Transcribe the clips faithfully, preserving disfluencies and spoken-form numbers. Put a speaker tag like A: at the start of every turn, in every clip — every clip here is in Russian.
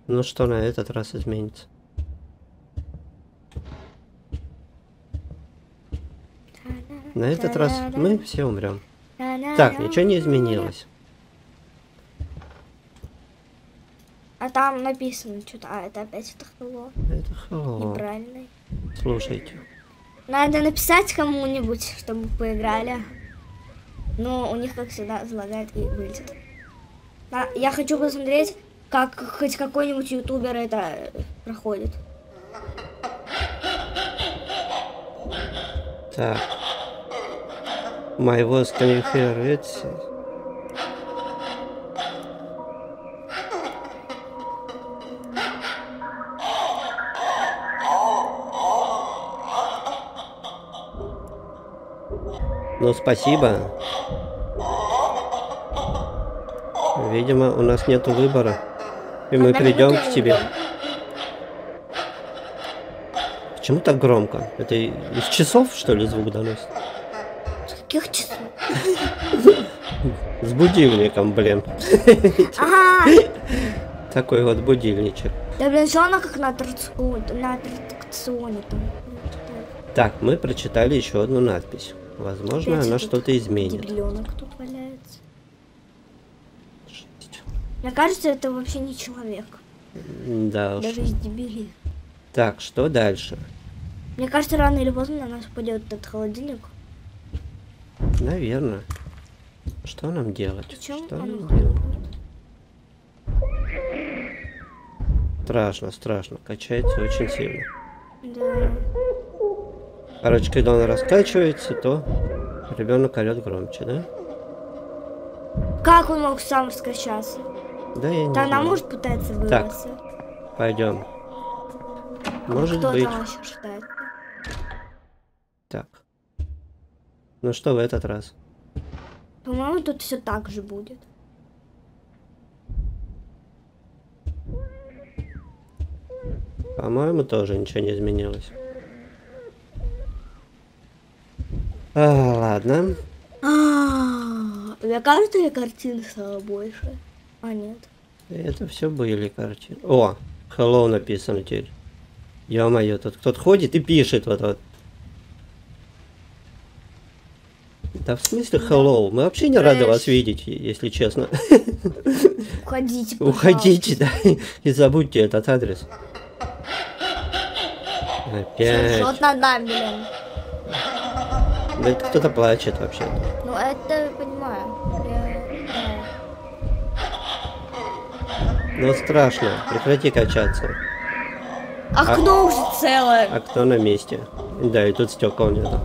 A: Ну что на этот раз изменится? На этот раз мы все умрем. Так, ничего не изменилось.
B: А там написано что-то. А, это опять это hello.
A: Это hello.
B: Неправильный.
A: Слушайте.
B: Надо написать кому-нибудь, чтобы поиграли. Но у них, как всегда, залагает и вылетит. А, я хочу посмотреть, как хоть какой-нибудь ютубер это проходит.
A: Так. My voice can you hear it? Ну, спасибо. Видимо, у нас нет выбора. И мы придем к тебе. Почему так громко? Это из часов, что ли, звук доносит?
B: С каких часов?
A: С будильником, блин.
B: Ага.
A: Такой вот будильничек.
B: Да, блин, что она как на аттракционе, на аттракционе там.
A: Так, мы прочитали еще одну надпись. Возможно,
B: Опять
A: она что-то изменит.
B: Дебиленок тут валяется. Мне кажется, это вообще не человек.
A: Да уж.
B: Даже из дебилей.
A: Так, что дальше?
B: Мне кажется, рано или поздно на нас упадет этот холодильник.
A: Наверное. Что нам делать?
B: Причем
A: Что
B: оно
A: нам делать? Страшно, страшно. Качается очень сильно.
B: Да.
A: Короче, когда он раскачивается, то ребенок орет громче, да?
B: Как он мог сам раскачаться?
A: Да, я не
B: Да, она
A: знаю.
B: может пытаться вырваться.
A: Пойдем. Может
B: Кто
A: быть.
B: там еще ждает?
A: Так. Ну что в этот раз?
B: По-моему, тут все так же будет.
A: По-моему, тоже ничего не изменилось. А, ладно.
B: А, мне кажется, ли картин стало больше? А, нет.
A: Это все были картины. О, hello написано теперь. Ё-моё, тут кто-то ходит и пишет вот вот. Да в смысле hello? Мы вообще не рады вас видеть, если честно.
B: Уходите, пожалуйста.
A: Уходите, да, и забудьте этот адрес. Опять.
B: Вот над нами, блин.
A: Да это кто-то плачет вообще.
B: Ну, это я понимаю. Я...
A: Ну страшно, прекрати качаться.
B: Окно
A: а...
B: уже целое.
A: А кто на месте? Да, и тут стекол нету.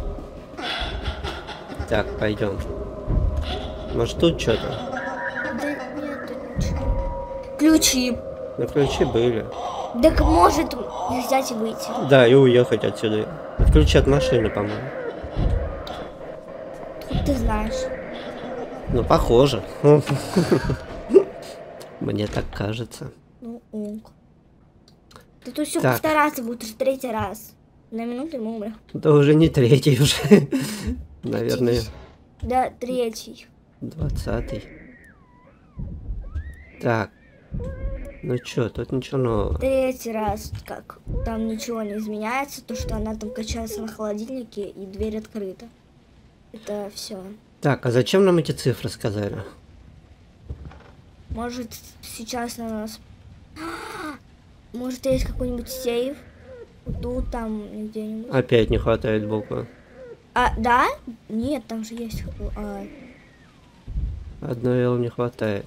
A: Так, пойдем. Может тут что-то?
B: Да нет, тут ничего. Ключи.
A: Ну ключи были.
B: Так может их взять и выйти.
A: Да, и уехать отсюда. Это ключи от машины, по-моему.
B: Ты знаешь.
A: Ну, похоже. Мне так кажется.
B: Ну, ок. Ты тут все
A: Так.
B: повторяться будет уже третий раз. На минуту мы умрем.
A: Да уже не третий уже. Наверное.
B: Да, третий.
A: Двадцатый. Так. Ну чё, тут ничего нового.
B: Третий раз, как там ничего не изменяется, то что она там качается на холодильнике и дверь открыта. Это все.
A: Так, а зачем нам эти цифры сказали?
B: Может сейчас на нас... Может есть какой-нибудь сейф? Тут, там, где-нибудь.
A: Опять не хватает буквы.
B: А, да? Нет, там же есть... А...
A: Одной Л не хватает.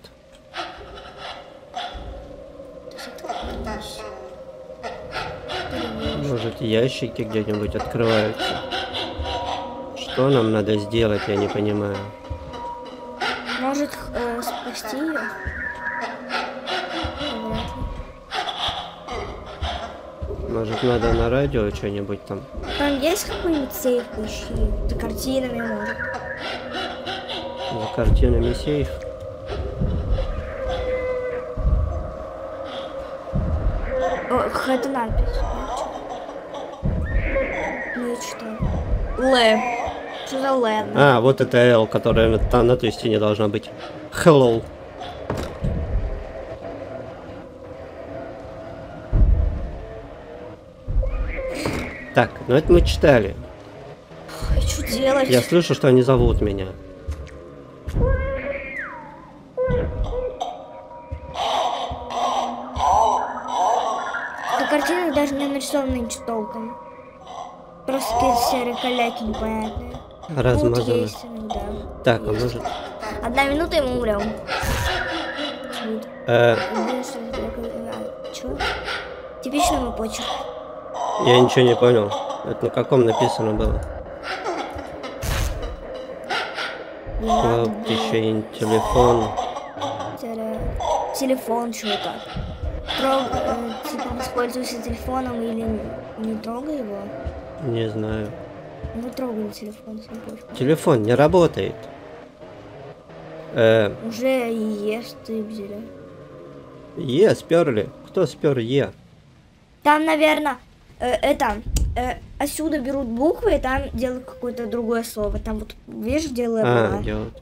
A: Может, ящики где-нибудь открываются? Что нам надо сделать, я не понимаю.
B: Может, э, спасти ее?
A: Может, надо на радио что-нибудь там?
B: Там есть какой-нибудь сейф поищи? За картинами, может.
A: За картинами сейф?
B: О, какая-то надпись. Ну и что? Л. Что за Л?
A: А, вот это Л, которая там на той стене должна быть. Hello. Так, ну это мы читали.
B: Ой, что делать?
A: Я слышу, что они зовут меня.
B: На картинах даже не нарисованы ничего толком. Просто какие-то серые каляки непонятные.
A: Размазаны.
B: Вот есть иногда.
A: Так, а может...
B: Одна минута, и мы умрем.
A: Э,
B: Чё? Типичный мой почерк.
A: я ничего не понял. Это на каком написано было? Вот еще и телефон.
B: Телефон, что-то. Трог... э, типа, воспользуйся телефоном или не трогай его.
A: Не знаю.
B: Ну, трогай телефон, смотри.
A: Телефон не работает. Э,
B: Уже и ешь ты взяли.
A: Е сперли. Кто спер Е?
B: Там, наверное, э, это... Э, отсюда берут буквы, и там делают какое-то другое слово. Там вот, видишь, делают...
A: А, делают.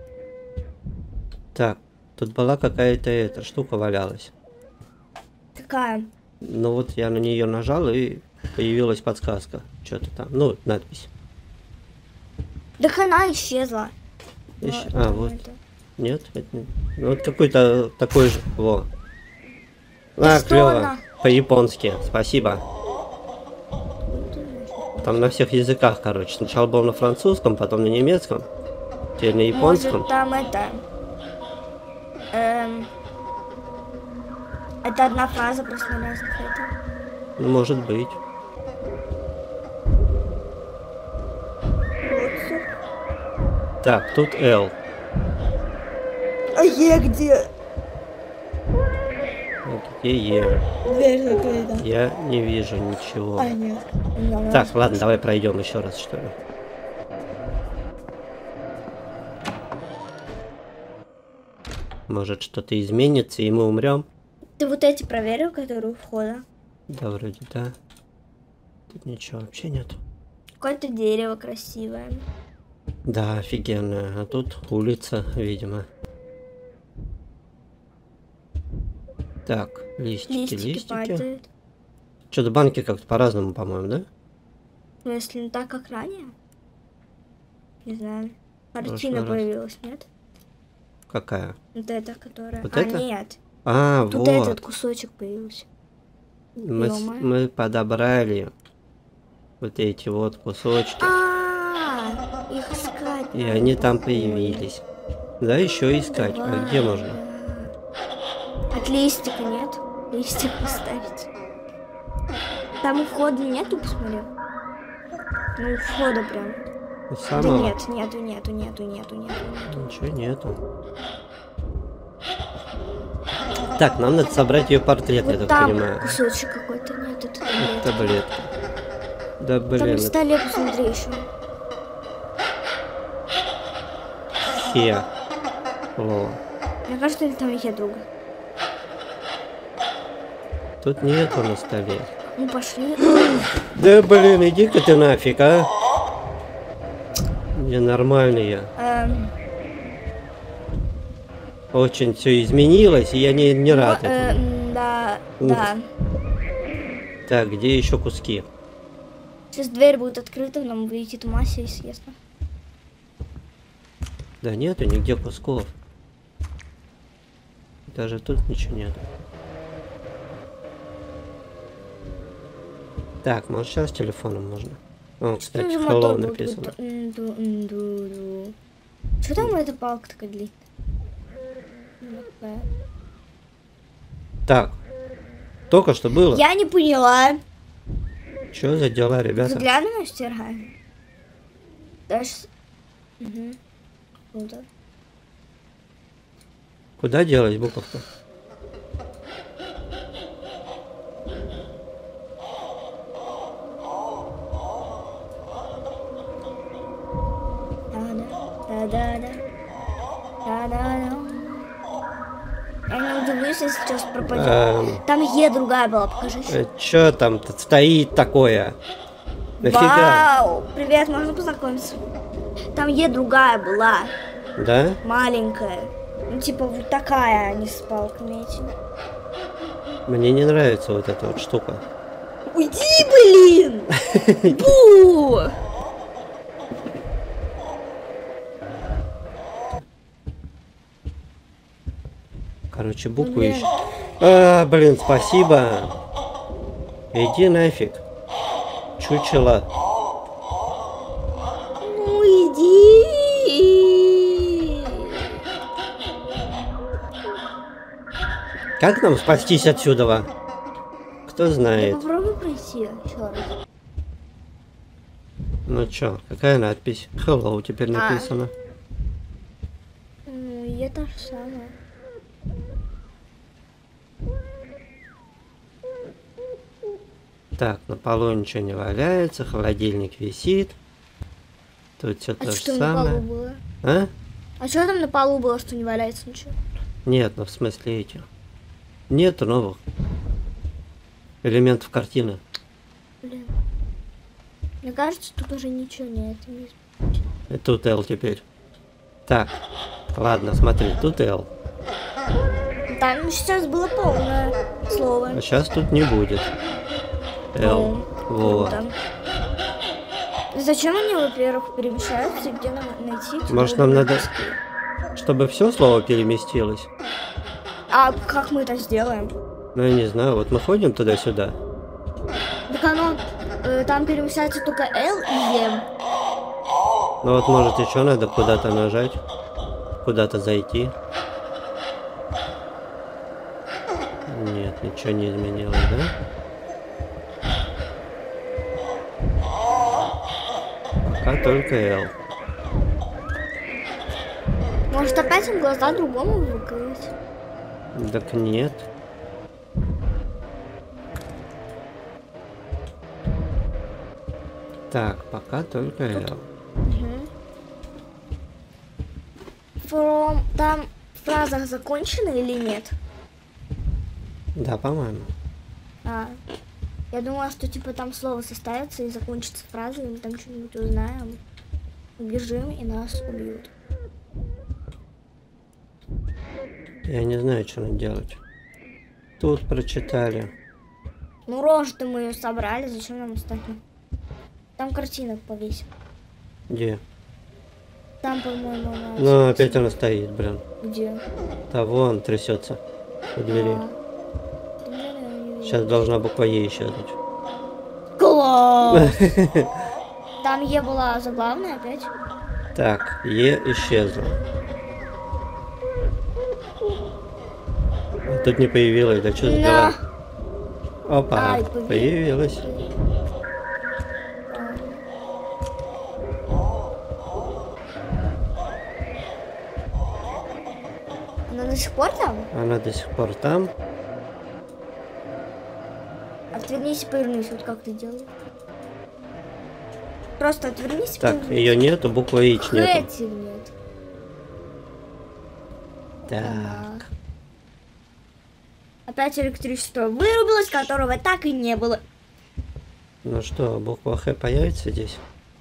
A: Так, тут была какая-то эта штука валялась.
B: Какая?
A: Ну вот я на нее нажал, и появилась подсказка. Что-то там. Ну, надпись.
B: Так она исчезла.
A: Ищ-
B: Но
A: А,
B: там
A: вот.
B: это-
A: Нет, это не... Ну, вот какой-то такой же. Во.
B: Да
A: А,
B: что
A: клево.
B: она?
A: По-японски. Спасибо. Там на всех языках, короче. Сначала был на французском, потом на немецком. Теперь на японском.
B: Может, там это... Эм... Это одна фраза просто на разных это.
A: Может быть. Так, тут Л.
B: А Е где?
A: Где Е?
B: Дверь закрыта.
A: Я не вижу ничего.
B: А, нет.
A: Так, ладно, давай пройдем еще раз, что ли. Может, что-то изменится, и мы умрем?
B: Ты вот эти проверил, которые у входа?
A: Да, вроде да. Тут ничего вообще нет.
B: Какое-то дерево красивое.
A: Да, офигенная. А тут улица, видимо. Так, листики,
B: Листики,
A: листики.
B: падают.
A: Что-то банки как-то по-разному, по-моему, да?
B: Ну, если не так, как ранее. Не знаю.
A: Прошлый
B: Картина
A: раз.
B: появилась, нет?
A: Какая?
B: Вот эта, которая...
A: Вот
B: а,
A: это?
B: нет.
A: А,
B: Тут
A: вот.
B: этот кусочек появился.
A: Мы, с-
B: Ё-моё.
A: мы подобрали вот эти вот кусочки.
B: А, их искать.
A: И
B: надо.
A: они там появились. Да, еще искать. А где можно?
B: От листика нет. Листик поставить. Там у входа нету, посмотрел? Ну, у входа прям.
A: У
B: Да
A: самого?
B: нет, нету, нету, нету, нету, нету, нету.
A: Ничего нету. Так, нам надо собрать ее портрет, я
B: Вот
A: так
B: там
A: понимаю.
B: кусочек какой-то, нет, это таблетка.
A: Таблетка. Да
B: Там
A: блин,
B: на
A: это
B: столе посмотри еще.
A: хе. Лол.
B: Мне кажется, или там я друга.
A: Тут нету на столе.
B: Ну пошли.
A: Да блин, иди-ка ты нафиг, а. Ненормальные.
B: Эм,
A: Очень все изменилось, и я не, не рад
B: ну, э,
A: этому.
B: м, да,
A: Ух.
B: да.
A: Так, где еще куски?
B: Сейчас дверь будет открыта, нам вылетит масса и съест.
A: Да нету нигде кусков. Даже тут ничего нет. Так, может сейчас телефоном можно? О, кстати, hello написано.
B: Что там эта палка такая длинная?
A: Так, только что было.
B: Я не поняла.
A: Что за дела, ребята?
B: Заглядываешь, стираем. Даже... Угу. Круто.
A: Куда делать буковку?
B: Да-да. Да-да-да. Я не удивлюсь, если сейчас пропадет.
A: Эм,
B: Там Е другая была, покажи.
A: э, Чё там тут стоит такое? Нафига?
B: Вау! Привет, можно познакомиться? Там Е другая была,
A: Да?
B: маленькая. Ну, типа вот такая, а не с палками этими.
A: Мне не нравится вот эта вот штука.
B: Уйди, блин! Бу!
A: Короче, букву
B: Блин.
A: ищет. А, блин, спасибо. Иди нафиг. Чучело.
B: Ну иди.
A: Как нам спастись отсюда? Кто
B: Я
A: знает.
B: попробую пройти еще раз.
A: Ну чё, какая надпись? Hello теперь
B: А.
A: написано.
B: Ну, и это же самое.
A: Так, на полу ничего не валяется, холодильник висит. Тут все
B: А
A: то же
B: что на полу
A: самое.
B: было?
A: А?
B: А что там на полу было, что не валяется ничего?
A: Нет, ну в смысле эти. Нету новых элементов картины.
B: Блин. Мне кажется, тут уже ничего нет.
A: И тут L теперь. Так, ладно, смотри, тут L.
B: Там сейчас было полное слово.
A: А сейчас тут не будет. L.
B: Ну,
A: Вот.
B: круто. Зачем они, во-первых, перемещаются и где нам найти? эти
A: Может,
B: новые
A: нам надо,
B: диски?
A: чтобы все слово переместилось?
B: А как мы это сделаем?
A: Ну, я не знаю, вот мы ходим туда-сюда.
B: Так оно, э, там перемещается только L и M.
A: Ну вот, может, еще надо куда-то нажать, куда-то зайти. Нет, ничего не изменилось, да? Пока только L.
B: Может, опять им глаза другому выкрыть?
A: Так нет. Так, пока только L.
B: Угу. From... Там фраза закончена или нет?
A: Да, по-моему.
B: А, я думала, что типа там слово составится и закончится фраза, и мы там что-нибудь узнаем. Убежим и нас убьют.
A: Я не знаю, что надо делать. Тут прочитали.
B: Ну, рожь-то мы ее собрали, зачем нам остальное? Там картинок повесим.
A: Где?
B: Там, по-моему, она...
A: Ну, опять она стоит, блин.
B: Где?
A: Да вон трясется у двери.
B: А. Да, блин, я не вижу.
A: Сейчас должна буква Е исчезнуть.
B: Класс! Там Е была заглавная опять?
A: Так, Е исчезла. А тут не появилась, да что за дела? Опа,
B: Ай, появ-
A: появилась.
B: Она до сих пор там?
A: Она до сих пор там.
B: Отвернись и повернись, вот как ты делаешь. Просто отвернись и
A: Так,
B: повернись.
A: ее нету, буква H нету.
B: Хэти нет.
A: Так,
B: Опять электричество вырубилось, которого так и не было.
A: ну что, буква Х появится здесь?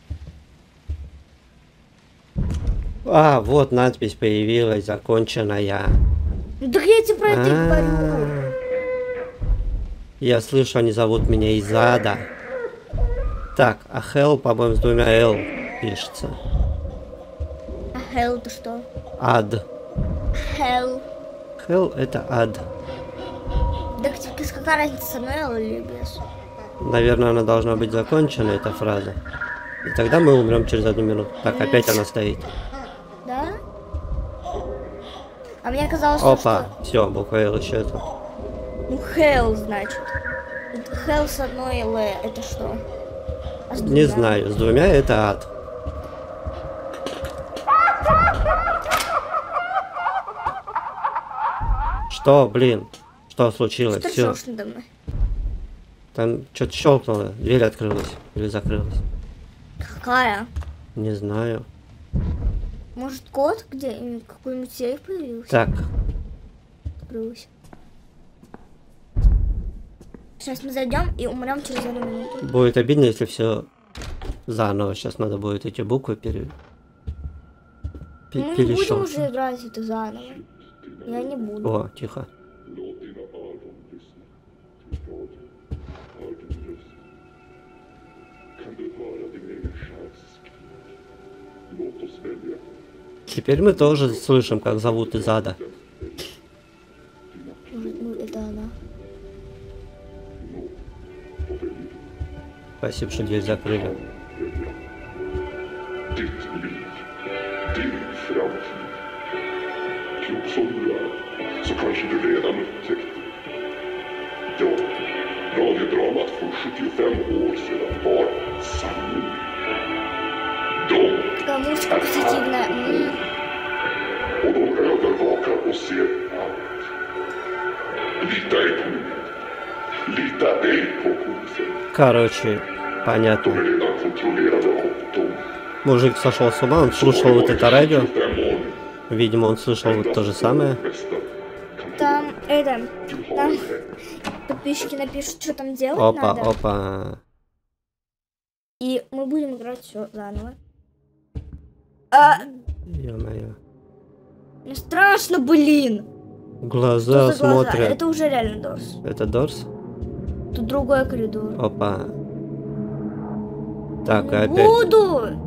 A: А, вот надпись появилась, законченная.
B: Ну так я тебе про это и говорю.
A: А, я слышу, они зовут меня из ада. Так, а Hell, по-моему, с двумя L пишется.
B: А hell это что?
A: Ад.
B: Hell.
A: Hell это ад.
B: Так тебе какая разница, с одной L или без?
A: Наверное, она должна быть закончена, эта фраза. И тогда мы умрем через одну минуту. Так, опять она стоит.
B: Да? А мне казалось,
A: Опа,
B: что...
A: все, буква L исчезла.
B: Ну, hell, значит. Это hell с одной L, это что? А с
A: Не
B: двумя?
A: знаю, с двумя это ад. Что, блин? Что случилось?
B: Что ты
A: Все.
B: ржёшь надо мной?
A: Там что-то щелкнуло, дверь открылась или закрылась.
B: Какая?
A: Не знаю.
B: Может, код где? Какой-нибудь сейф появился?
A: Так,
B: Открылся. Сейчас мы зайдем и умрем через одну минуту.
A: будет обидно, если все заново. Сейчас надо будет эти буквы пере... пе-
B: Мы не будем
A: перещелкнуть.
B: уже играть это заново. Я не буду.
A: О, тихо. Теперь мы тоже слышим, как зовут из ада.
B: Может, ну, это она.
A: Спасибо, что дверь закрыли.
C: Ditt liv, din framtid. Klok som du är, så kanske du redan upptäckt det. Ja, radiodramat från sjuttiofem år sedan var sanning. De
B: Такая музыка позитивная. М.
C: och de övervakar och ser allt. Lita ej på mig. Lita ej på polisen.
A: Короче,
C: De
A: понятно.
C: är redan kontrollerade av dem.
A: Мужик сошел с ума, он слушал вот это радио.
C: tjugofem år nu.
A: Видимо, он слышал вот то же самое.
B: Там, это, там подписчики напишут, что там делать
A: Опа,
B: надо.
A: опа.
B: И мы будем играть все заново. А,
A: Ё-моё.
B: мне страшно, блин.
A: Глаза
B: Что за глаза?
A: смотрят.
B: Это уже реально Дорс.
A: Это Дорс?
B: Тут другой коридор.
A: Опа. Так, и
B: Не
A: опять.
B: буду.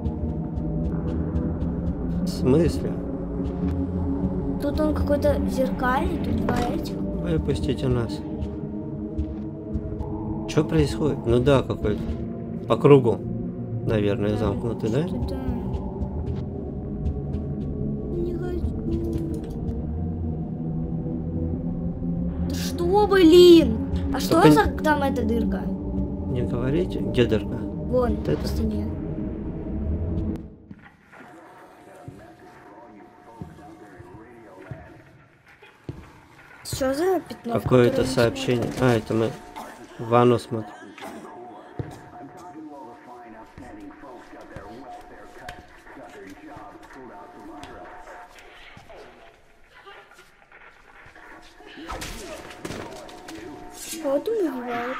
A: В смысле?
B: Тут он какой-то зеркальный, тут два этих.
A: Выпустите нас. Что происходит? Ну да, какой-то. По кругу. Наверное, замкнутый, да?
B: Что-то... Не хочу. Да что, блин? А что
A: Только
B: за там эта дырка?
A: Не говорите. Где дырка?
B: Вон,
A: Вот это?
B: по стене. Что за пятно? в
A: Какое-то
B: которое мы
A: сообщение.
B: смотрим?
A: А, это мы ванну смотрим.
B: Что тут убивают?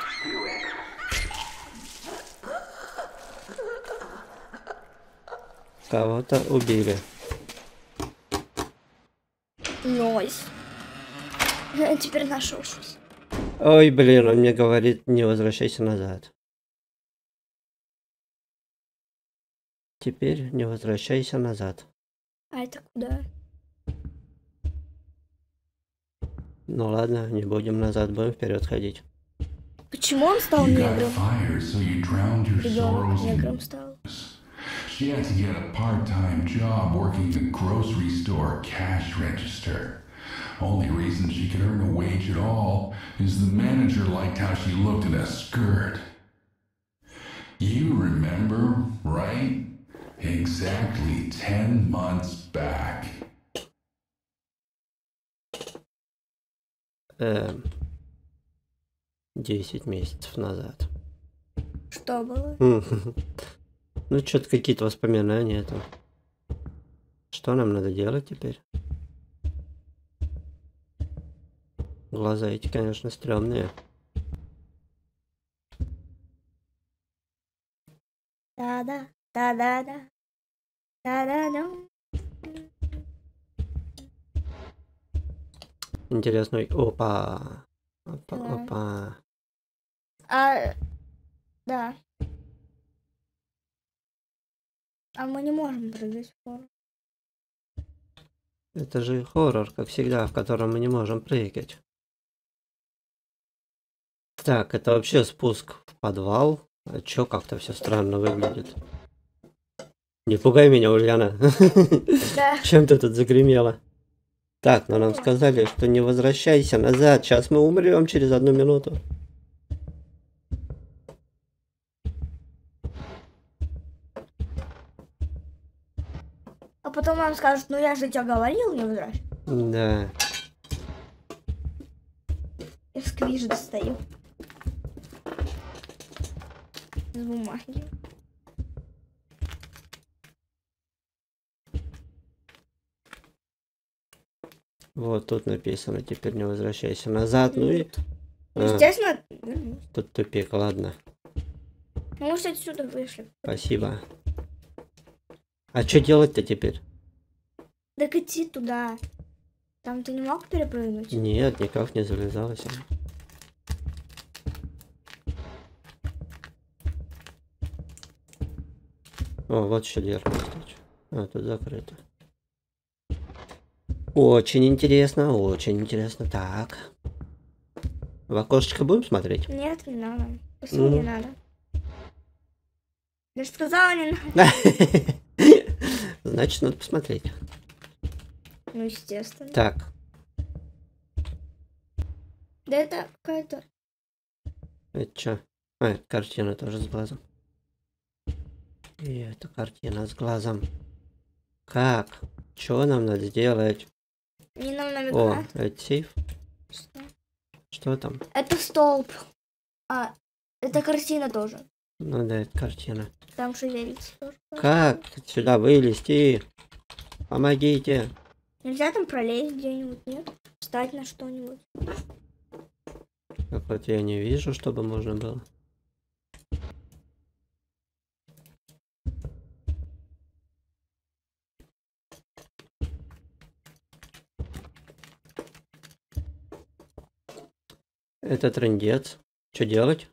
A: Кого-то убили.
B: Нойс. Теперь нашелся.
A: Ой, блин, он мне говорит, не возвращайся назад. Теперь не возвращайся назад.
B: А это куда?
A: Ну ладно, не будем назад, будем вперед ходить.
B: Почему он стал
D: You got
B: негром?
D: fired, so you drowned your
B: Ребенок
D: sorrows in
B: негром стал.
D: She had to get a part-time job working the grocery store cash register. Only reason she could earn a wage at all is the manager liked how she looked in a skirt. You remember, right? Exactly ten months back.
A: Эм, десять месяцев назад.
B: Что было?
A: Ну, что-то какие-то воспоминания это. Что нам надо делать теперь? Глаза эти, конечно, стрёмные.
B: Да-да, да-да-да. Да-да-да.
A: Интересно. Опа. Опа,
B: Да.
A: опа.
B: А, да. А мы не можем прыгать в хоррор.
A: Это же хоррор, как всегда, в котором мы не можем прыгать. Так, это вообще спуск в подвал. А чё как-то все странно выглядит? Не пугай меня, Ульяна.
B: Да.
A: Чем ты тут загремела? Так, но нам сказали, что не возвращайся назад. Сейчас мы умрем через одну минуту.
B: А потом нам скажут, ну я же тебе говорил, не возвращайся.
A: Да.
B: Я сквиш достаю. Из бумаги.
A: Вот тут написано, теперь не возвращайся назад. Ну и... А,
B: Естественно, вернусь.
A: тут тупик, ладно.
B: Ну, может, отсюда вышли.
A: Спасибо. А что делать-то теперь?
B: Так идти туда. Там ты не мог перепрыгнуть?
A: Нет, никак не залезалось. О, вот еще дверка, кстати. А, тут закрыто. Очень интересно, очень интересно. Так. В окошечко будем смотреть?
B: Нет, не надо. Почему не
A: Ну.
B: надо? Я же сказала, не надо.
A: Значит, надо посмотреть.
B: Ну, естественно.
A: Так.
B: Да это какая-то...
A: Это что? А, это картина тоже с глазом. И это картина с глазом. Как? Что нам надо сделать?
B: Не нам
A: О,
B: намекает.
A: это сейф.
B: Что?
A: Что там?
B: Это столб. А, это картина тоже.
A: Ну да, это картина.
B: Там шевелится тоже.
A: Как сюда вылезти? Помогите.
B: Нельзя там пролезть где-нибудь, нет? Встать на что-нибудь.
A: Так вот я не вижу, чтобы можно было. Это трындец. Что делать?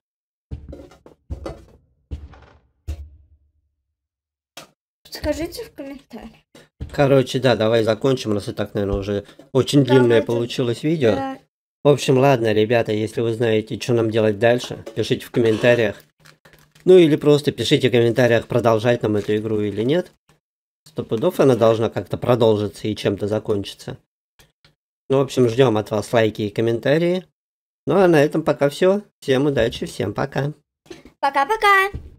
B: Скажите в комментариях.
A: Короче, да, давай закончим, раз и так, наверное, уже очень длинное
B: Давайте.
A: получилось видео.
B: Да.
A: В общем, ладно, ребята, если вы знаете, что нам делать дальше, пишите в комментариях. Ну или просто пишите в комментариях, продолжать нам эту игру или нет. Сто пудов она должна как-то продолжиться и чем-то закончиться. Ну, в общем, ждем от вас лайки и комментарии. Ну а на этом пока все. Всем удачи, всем пока.
B: Пока-пока.